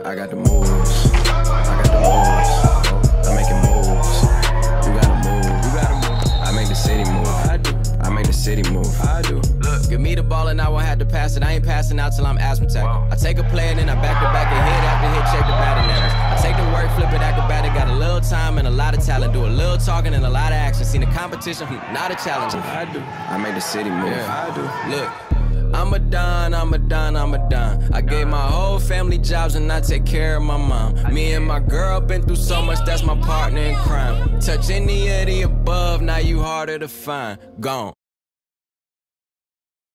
I got the moves. I got the moves. I'm making moves. You gotta move. You gotta move. I make the city move. I do. I make the city move. I do. Look, give me the ball and I won't have to pass it. I ain't passing out till I'm asthmatic. I take a play and then I back to back and hit after hit, check the batting average. I take the work, flip it acrobatic. Got a little time and a lot of talent. Do a little talking and a lot of action. Seen the competition, not a challenge. I do. I make the city move. Yeah, I do. Look. I'm a don, I'm a don, I'm a don. I gave my whole family jobs and I take care of my mom. Me and my girl been through so much, that's my partner in crime. Touch any of the above, now you harder to find. Gone.